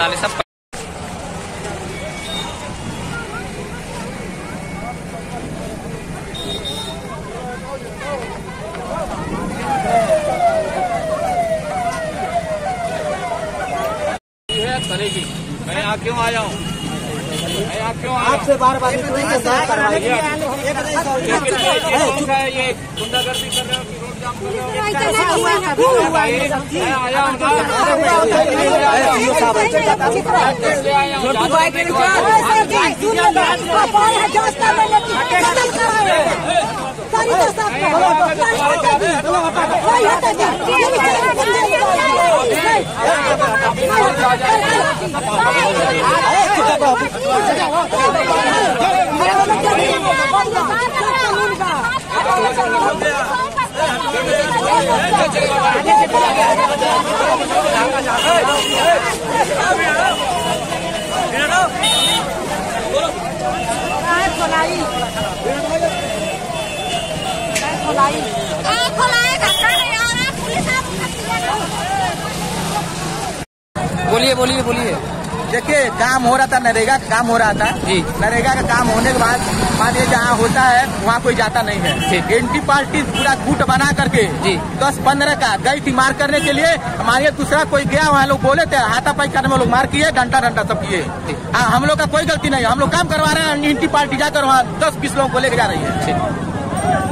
साले सब करेगी। मैं यहाँ क्यों आया हूँ? मैं यहाँ क्यों आया? आपसे बार बार ये गुंडागर्दी कर रहे हो, रोड जाम कर रहे हो। मैं आया हूँ बोलिए बोलिए बोलिए। देखिए, काम हो रहा था, नरेगा का काम हो रहा था जी। नरेगा का काम होने के बाद ये जहाँ होता है वहाँ कोई जाता नहीं है। एंटी पार्टी पूरा गुट बना करके जी 10-15 का गई थी मार करने के लिए। हमारे दूसरा कोई गया, वहाँ लोग बोले थे हाथापाई करने में लोग मार किए, डंडा सब किए। हम लोग का कोई गलती नहीं है, हम लोग काम करवा रहे हैं। एंटी पार्टी जाकर वहाँ 10-20 लोगों को लेके जा रही है।